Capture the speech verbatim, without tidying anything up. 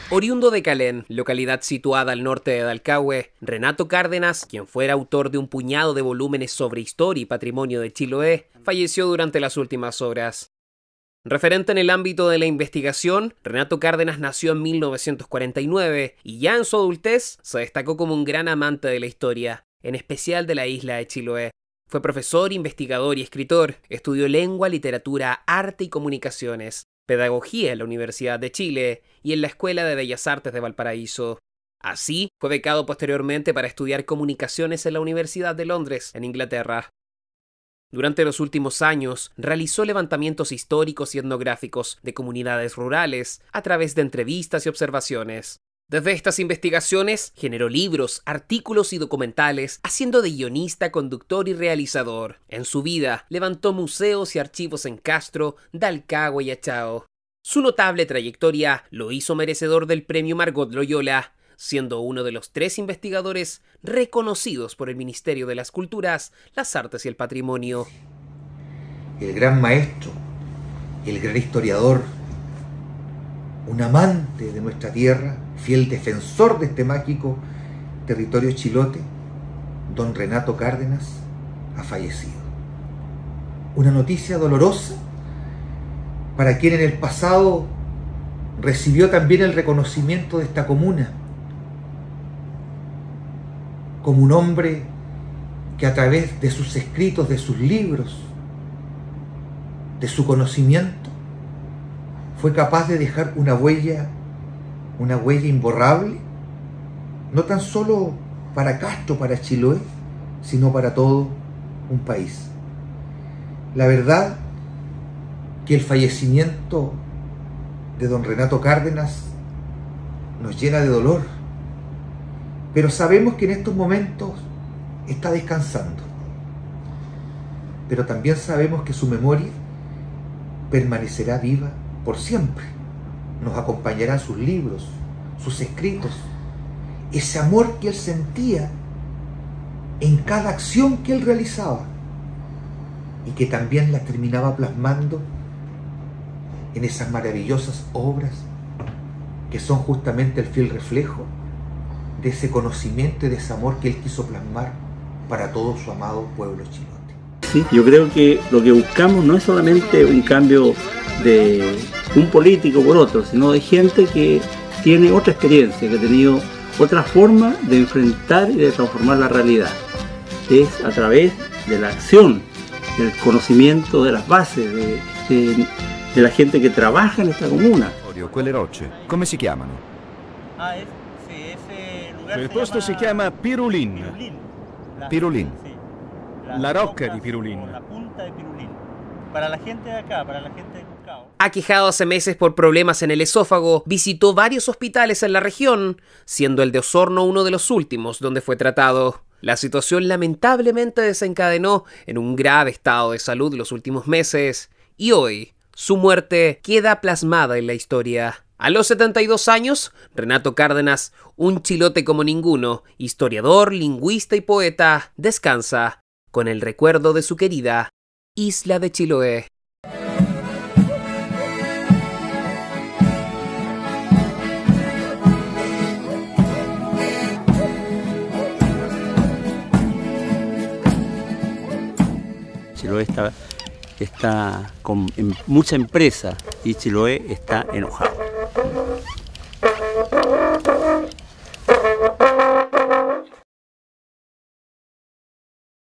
Oriundo de Calén, localidad situada al norte de Dalcahue, Renato Cárdenas, quien fuera autor de un puñado de volúmenes sobre historia y patrimonio de Chiloé, falleció durante las últimas horas. Referente en el ámbito de la investigación, Renato Cárdenas nació en mil novecientos cuarenta y nueve y ya en su adultez se destacó como un gran amante de la historia, en especial de la isla de Chiloé. Fue profesor, investigador y escritor, estudió lengua, literatura, arte y comunicaciones, pedagogía en la Universidad de Chile y en la Escuela de Bellas Artes de Valparaíso. Así, fue becado posteriormente para estudiar comunicaciones en la Universidad de Londres, en Inglaterra. Durante los últimos años, realizó levantamientos históricos y etnográficos de comunidades rurales a través de entrevistas y observaciones. Desde estas investigaciones, generó libros, artículos y documentales, haciendo de guionista, conductor y realizador. En su vida, levantó museos y archivos en Castro, Dalcahue y Achao. Su notable trayectoria lo hizo merecedor del Premio Margot Loyola, siendo uno de los tres investigadores reconocidos por el Ministerio de las Culturas, las Artes y el Patrimonio. El gran maestro, el gran historiador, un amante de nuestra tierra, fiel defensor de este mágico territorio chilote, don Renato Cárdenas, ha fallecido. Una noticia dolorosa para quien en el pasado recibió también el reconocimiento de esta comuna, como un hombre que a través de sus escritos, de sus libros, de su conocimiento, fue capaz de dejar una huella, una huella imborrable, no tan solo para Castro, para Chiloé, sino para todo un país. La verdad que el fallecimiento de don Renato Cárdenas nos llena de dolor, pero sabemos que en estos momentos está descansando. Pero también sabemos que su memoria permanecerá viva por siempre. Nos acompañarán sus libros, sus escritos, ese amor que él sentía en cada acción que él realizaba y que también la terminaba plasmando en esas maravillosas obras que son justamente el fiel reflejo de ese conocimiento y de ese amor que él quiso plasmar para todo su amado pueblo chilote. Sí, yo creo que lo que buscamos no es solamente un cambio de un político por otro, sino de gente que tiene otra experiencia, que ha tenido otra forma de enfrentar y de transformar la realidad. Es a través de la acción, del conocimiento de las bases, de, de, de la gente que trabaja en esta comuna. Quelle rocce, come si chiamano? Ah, es, sí, ese lugar Il posto si chiama Pirulin. Pirulin. La, Pirulin. Sí. La rocca di Pirulin. La punta de Pirulin. Para la gente de acá, para la gente de Cucao. Aquejado hace meses por problemas en el esófago, visitó varios hospitales en la región, siendo el de Osorno uno de los últimos donde fue tratado. La situación lamentablemente desencadenó en un grave estado de salud los últimos meses, y hoy su muerte queda plasmada en la historia. A los setenta y dos años, Renato Cárdenas, un chilote como ninguno, historiador, lingüista y poeta, descansa con el recuerdo de su querida isla de Chiloé. Chiloé está, está con mucha empresa y Chiloé está enojado.